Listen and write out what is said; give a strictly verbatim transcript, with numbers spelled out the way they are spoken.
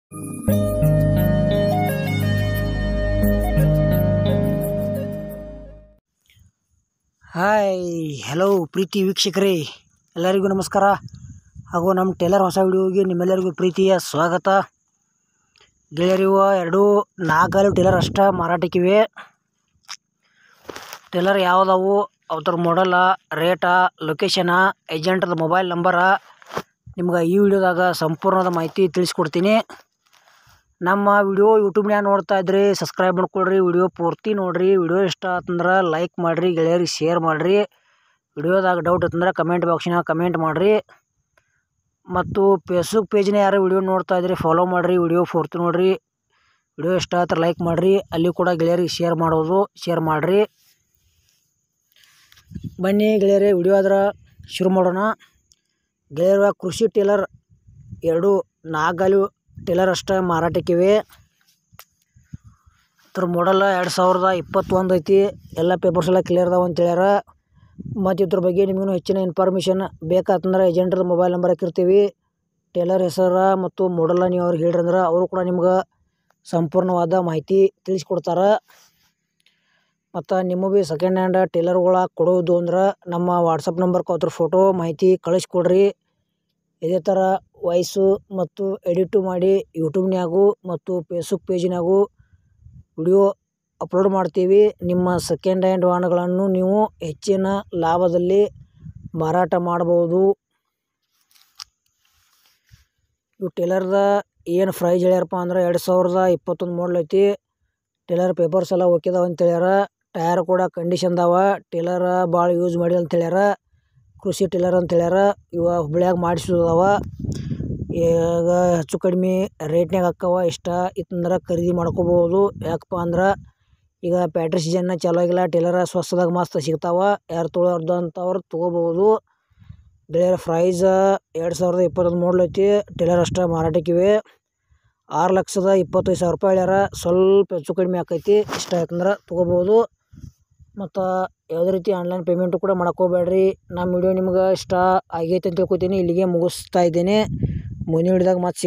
Hi hello ಪ್ರೀತಿ ವೀಕ್ಷಕರೇ, ಎಲ್ಲರಿಗೂ ನಮಸ್ಕಾರ. ಹಾಗೂ ನಮ್ಮ ಟೇಲರ್ ಹೊಸ ವಿಡಿಯೋಗೆ ನಿಮ್ಮೆಲ್ಲರಿಗೂ ಪ್ರೀತಿಯ ಸ್ವಾಗತ. ಗೆಳೆಯರಿವ ಎರಡು ನಾಲ್ಕು ಟೇಲರ್ ಅಷ್ಟ ಮಾರಾಟಕ್ಕಿವೆ. ಟೇಲರ್ ಯಾವುದವು, ಅವ್ರ ಮಾಡಲ, ರೇಟ, ಲೊಕೇಶನ, ಏಜೆಂಟ್ದ ಮೊಬೈಲ್ ನಂಬರ ನಿಮ್ಗೆ ಈ ವಿಡಿಯೋದಾಗ ಸಂಪೂರ್ಣದ ಮಾಹಿತಿ ತಿಳಿಸ್ಕೊಡ್ತೀನಿ. ನಮ್ಮ ವಿಡಿಯೋ ಯೂಟ್ಯೂಬ್ನ್ಯಾಗ ನೋಡ್ತಾ ಇದ್ರಿ ಸಬ್ಸ್ಕ್ರೈಬ್ ಮಾಡ್ಕೊಳ್ರಿ, ವಿಡಿಯೋ ಪೂರ್ತಿ ನೋಡಿರಿ. ವಿಡಿಯೋ ಇಷ್ಟ ಆತಂದ್ರೆ ಲೈಕ್ ಮಾಡಿರಿ, ಗೆಳೆಯರಿಗೆ ಶೇರ್ ಮಾಡಿರಿ. ವಿಡಿಯೋದಾಗ ಡೌಟ್ ಇತ್ತಂದ್ರೆ ಕಮೆಂಟ್ ಬಾಕ್ಸಿನಾಗ ಕಮೆಂಟ್ ಮಾಡಿರಿ. ಮತ್ತು ಫೇಸ್ಬುಕ್ ಪೇಜ್ನ ಯಾರು ವಿಡಿಯೋ ನೋಡ್ತಾ ಇದ್ರಿ ಫಾಲೋ ಮಾಡಿರಿ, ವಿಡಿಯೋ ಪೂರ್ತಿ ನೋಡಿರಿ. ವಿಡಿಯೋ ಇಷ್ಟ ಆದ್ರೆ ಲೈಕ್ ಮಾಡಿರಿ, ಅಲ್ಲಿ ಕೂಡ ಗೆಳೆಯರಿಗೆ ಶೇರ್ ಮಾಡೋದು ಶೇರ್ ಮಾಡಿರಿ. ಬನ್ನಿ ಗೆಳೆಯರೇ, ವಿಡಿಯೋ ಆದ್ರೆ ಶುರು ಮಾಡೋಣ. ಗೆಳೆಯರ ಕೃಷಿ ಟೇಲರ್ ಎರಡು ನಾಲ್ಕು ಟೇಲರ್ ಅಷ್ಟೇ ಮಾರಾಟಕ್ಕಿವೆ. ಇದ್ರ ಮಾಡಲ್ ಎರಡು ಸಾವಿರದ ಇಪ್ಪತ್ತೊಂದು ಐತಿ. ಎಲ್ಲ ಪೇಪರ್ಸ್ ಎಲ್ಲ ಕ್ಲಿಯರ್ ಅದಾವ ಅಂತ ಹೇಳ್ಯಾರ. ಮತ್ತು ಇದ್ರ ಬಗ್ಗೆ ನಿಮಗೂ ಹೆಚ್ಚಿನ ಇನ್ಫಾರ್ಮೇಷನ್ ಬೇಕಾತಂದ್ರೆ ಏಜೆಂಟ್ರ ಮೊಬೈಲ್ ನಂಬರ್ ಹಾಕಿರ್ತೀವಿ. ಟೇಲರ್ ಹೆಸರು ಮತ್ತು ಮಾಡಲ್ ನೀವು ಅವ್ರಿಗೆ ಹೇಳ್ರಂದ್ರೆ ಅವರು ಕೂಡ ನಿಮ್ಗೆ ಸಂಪೂರ್ಣವಾದ ಮಾಹಿತಿ ತಿಳಿಸ್ಕೊಡ್ತಾರೆ. ಮತ್ತು ನಿಮ್ಮ ಭೀ ಸೆಕೆಂಡ್ ಹ್ಯಾಂಡ್ ಟೇಲರ್ಗಳ ಕೊಡೋದು ಅಂದ್ರೆ ನಮ್ಮ ವಾಟ್ಸಪ್ ನಂಬರ್ಗೆ ಅದ್ರ ಫೋಟೋ ಮಾಹಿತಿ ಕಳಿಸ್ಕೊಡ್ರಿ. ಇದೇ ಥರ ವಾಯ್ಸು ಮತ್ತು ಎಡಿಟು ಮಾಡಿ ಯೂಟ್ಯೂಬ್ನ್ಯಾಗೂ ಮತ್ತು ಫೇಸ್ಬುಕ್ ಪೇಜ್ನಾಗೂ ವಿಡಿಯೋ ಅಪ್ಲೋಡ್ ಮಾಡ್ತೀವಿ. ನಿಮ್ಮ ಸೆಕೆಂಡ್ ಹ್ಯಾಂಡ್ ವಾಹನಗಳನ್ನು ನೀವು ಹೆಚ್ಚಿನ ಲಾಭದಲ್ಲಿ ಮಾರಾಟ ಮಾಡ್ಬೋದು. ಇವು ಟೇಲರ್ದ ಏನು ಪ್ರೈಸ್ ಹೇಳ್ಯಾರಪ್ಪ ಅಂದ್ರೆ ಎರಡು ಸಾವಿರದ ಇಪ್ಪತ್ತೊಂದು ಮಾಡಲ್ ಐತಿ. ಟೇಲರ್ ಪೇಪರ್ಸ್ ಎಲ್ಲ ಓಕೆದಾವ ಅಂತ ಹೇಳ್ಯಾರ. ಟಯರ್ ಕೂಡ ಕಂಡೀಷನ್ದಾವ. ಟೇಲರ್ ಭಾಳ ಯೂಸ್ ಮಾಡಿ ಅಂತ ಹೇಳ್ಯಾರ. ಕೃಷಿ ಟೇಲರ್ ಅಂತ ಹೇಳ್ಯಾರ. ಇವ ಹುಬ್ಳ್ಯಾಗ ಮಾಡಿಸೋದವ. ಈಗ ಹೆಚ್ಚು ಕಡಿಮೆ ರೇಟ್ನಾಗ ಅಕ್ಕವ. ಇಷ್ಟ ಇತ್ತಂದ್ರೆ ಖರೀದಿ ಮಾಡ್ಕೋಬೋದು. ಯಾಕಪ್ಪ ಅಂದ್ರೆ ಈಗ ಪ್ಯಾಟ್ರಿ ಸೀಸನ್ನ ಚಾಲೂ ಆಗಿಲ್ಲ. ಟೇಲರ್ ಸ್ವಸ್ತದಾಗ ಮಸ್ತ್ ಸಿಗ್ತಾವ. ಯಾರು ತೊಗೊಳೋರ್ದು ಅಂತವ್ರು ತೊಗೋಬೋದು. ಗೆಳೆಯರ ಪ್ರೈಸ್ ಎರಡು ಸಾವಿರದ ಇಪ್ಪತ್ತೊಂದು ಮಾಡಲ್ ಐತಿ. ಟೇಲರ್ ಅಷ್ಟೇ ಮಾರಾಟಕ್ಕಿವೆ. ಆರು ಲಕ್ಷದ ಇಪ್ಪತ್ತೈದು ಸಾವಿರ ರೂಪಾಯಿ ಹೇಳ್ಯಾರ. ಸ್ವಲ್ಪ ಹೆಚ್ಚು ಕಡಿಮೆ ಆಕೈತಿ. ಇಷ್ಟ ಆಯ್ತಂದ್ರೆ ತೊಗೋಬೋದು. ಮತ್ತು ಯಾವುದೇ ರೀತಿ ಆನ್ಲೈನ್ ಪೇಮೆಂಟು ಕೂಡ ಮಾಡ್ಕೋಬೇಡ್ರಿ. ನಮ್ಮ ವಿಡಿಯೋ ನಿಮ್ಗೆ ಇಷ್ಟ ಆಗೈತೆ ಅಂತ ತಿಳ್ಕೊತೀನಿ. ಇಲ್ಲಿಗೆ ಮುಗಿಸ್ತಾ ಇದ್ದೇನೆ. ಮುಂದಿನ ವಿಡಿಯೋದಾಗ ಮತ್ತೆ